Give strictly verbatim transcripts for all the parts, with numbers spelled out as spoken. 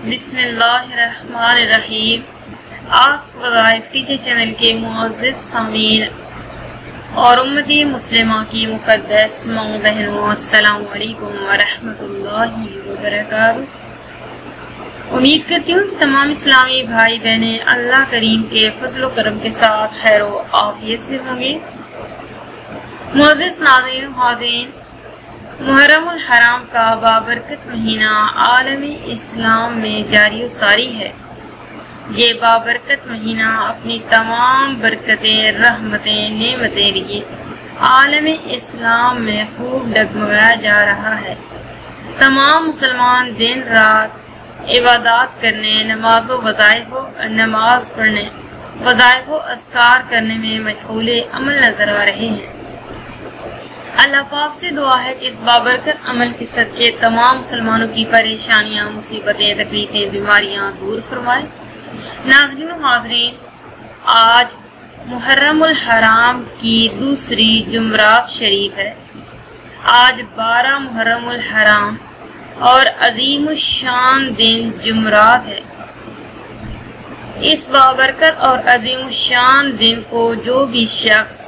بسم اللہ الرحمن الرحیم۔ آسک وظائف ٹیچر چینل کے معزز سامعین اور امتی مسلمہ کی مقدس ماں بہنوں، السلام علیکم ورحمۃ اللہ وبرکاتہ۔ امید کرتی ہوں کہ تمام اسلامی بھائی بہنیں اللہ کریم کے فضل و کرم کے ساتھ خیر و عافیت سے ہوں گے۔ معزز ناظرین و حاضرین، محرم الحرام کا بابرکت مہینہ عالم اسلام میں جاری و ساری ہے۔ یہ بابرکت مہینہ اپنی تمام برکتیں، رحمتیں، نعمتیں لیے عالم اسلام میں خوب ڈگمگایا جا رہا ہے۔ تمام مسلمان دن رات عبادات کرنے، نماز و وظائف و نماز پڑھنے، وظائف و اذکار کرنے میں مشغول عمل نظر آ رہے ہیں۔ اللہ پاک سے دعا ہے کہ اس بابرکت عمل کے صدقے تمام مسلمانوں کی پریشانیاں، مصیبتیں، تکلیفیں، بیماریاں دور فرمائے۔ ناظرین و حاضرین، آج محرم الحرام کی دوسری جمعرات شریف ہے۔ آج بارہ محرم الحرام اور عظیم الشان دن جمعرات ہے۔ اس بابرکت اور عظیم الشان دن کو جو بھی شخص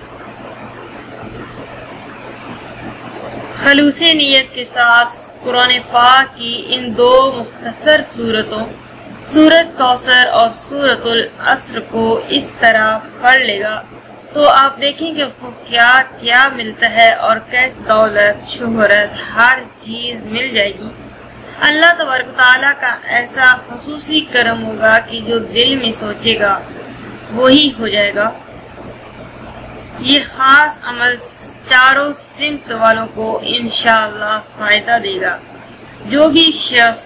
خلوص نیت کے ساتھ قرآن پاک کی ان دو مختصر سورتوں، سورت کوثر اور سورت العصر کو اس طرح پڑھ لے گا تو آپ دیکھیں کہ اس کو کیا کیا ملتا ہے اور کیسے دولت، شہرت، ہر چیز مل جائے گی۔ اللہ تبارک تعالیٰ کا ایسا خصوصی کرم ہوگا کہ جو دل میں سوچے گا وہی ہو جائے گا۔ یہ خاص عمل چاروں سمت والوں کو انشاءاللہ فائدہ دے گا۔ جو بھی شخص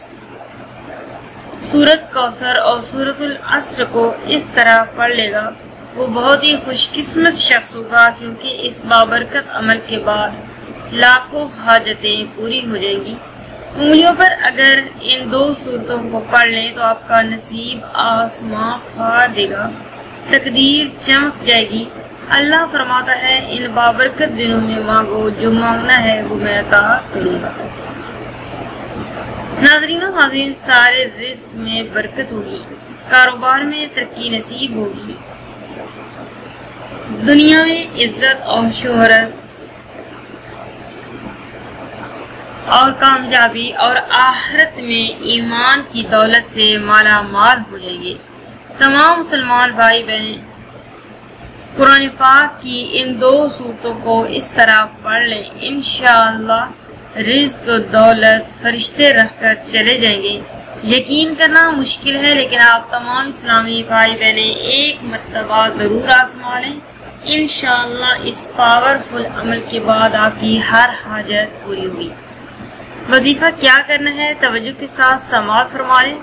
سورت کوثر اور سورت العصر کو اس طرح پڑھ لے گا وہ بہت ہی خوش قسمت شخص ہوگا، کیونکہ اس بابرکت عمل کے بعد لاکھوں حاجتیں پوری ہو جائیں گی۔ انگلیوں پر اگر ان دو سورتوں کو پڑھ لیں تو آپ کا نصیب آسمان پھاڑ دے گا، تقدیر چمک جائے گی۔ اللہ فرماتا ہے ان بابرکت دنوں میں مانگو، جو مانگنا ہے وہ میں عطا کروں گا۔ ناظرین و حاضرین، سارے رزق میں برکت ہوگی، کاروبار میں ترقی نصیب ہوگی، دنیا میں عزت اور شہرت اور کامیابی اور آخرت میں ایمان کی دولت سے مالا مال ہو جائیں گے۔ تمام مسلمان بھائی بہن قرآن پاک کی ان دو سورتوں کو اس طرح پڑھ لیں، انشاءاللہ رزق و دولت فرشتے رکھ کر چلے جائیں گے۔ یقین کرنا مشکل ہے، لیکن آپ تمام اسلامی بھائی بہنیں ایک مرتبہ ضرور آزما لیں۔ انشاءاللہ اس پاورفل عمل کے بعد آپ کی ہر حاجت پوری ہوگی۔ وظیفہ کیا کرنا ہے، توجہ کے ساتھ سماعت فرما لیں۔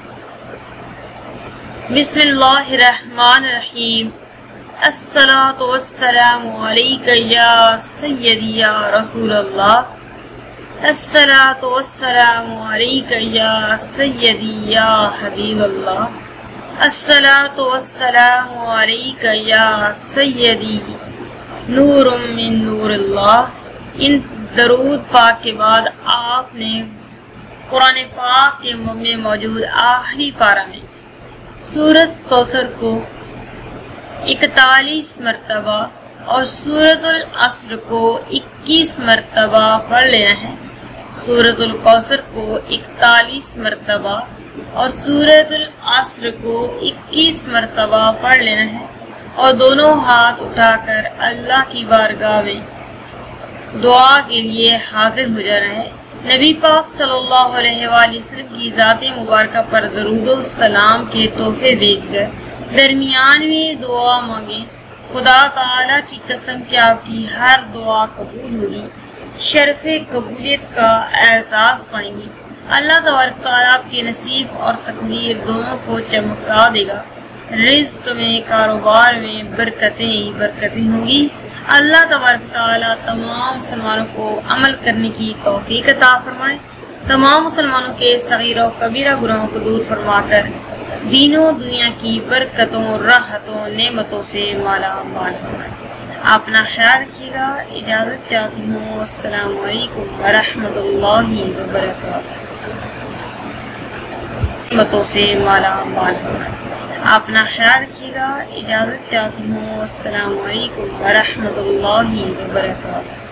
بسم اللہ الرحمن الرحیم۔ الصلاۃ والسلام علیک یا سیدی یا رسول اللہ، الصلاۃ والسلام علیک یا سیدی یا حبیب اللہ، الصلاۃ والسلام علیک یا سیدی نور من نور اللہ۔ ان درود پاک کے بعد آپ نے قرآن پاک کے میں موجود آخری پارہ میں سورت کوثر کو اکتالیس مرتبہ اور سورت العصر کو اکیس مرتبہ پڑھ لینا ہے۔ سورت الکوثر کو اکتالیس مرتبہ اور سورت العصر کو اکیس مرتبہ پڑھ لینا ہے، اور دونوں ہاتھ اٹھا کر اللہ کی بارگاہ میں دعا کے لیے حاضر ہو جانا ہے۔ نبی پاک صلی اللہ علیہ وآلہ وسلم کی ذات مبارکہ پر درود و سلام کے تحفے بھیج کر درمیان میں دعا مانگیں۔ خدا تعالیٰ کی قسم کہ آپ کی ہر دعا قبول ہوگی، شرف قبولیت کا احساس پائیں گے۔ اللہ تبارک تعالیٰ آپ کے نصیب اور تقدیر دونوں کو چمکا دے گا۔ رزق میں، کاروبار میں برکتیں ہی برکتیں ہوں گی۔ اللہ تبارک تعالیٰ تمام مسلمانوں کو عمل کرنے کی توفیق عطا فرمائے، تمام مسلمانوں کے صغیر و کبیرہ گناہوں کو دور فرما کر دین و دنیا کی برکتوں، راحتوں، نعمتوں سے مالا مال فرمائے۔ آپ اپنا خیال رکھیے گا۔ اجازت چاہتی ہوں۔ السلام علیکم ورحمۃ اللہ وبرکاتہ۔ نعمتوں سے مالا مال ہونا۔ آپ اپنا خیال رکھیے گا، اجازت چاہتی ہوں، السلام علیکم ورحمۃ اللہ وبرکاتہ۔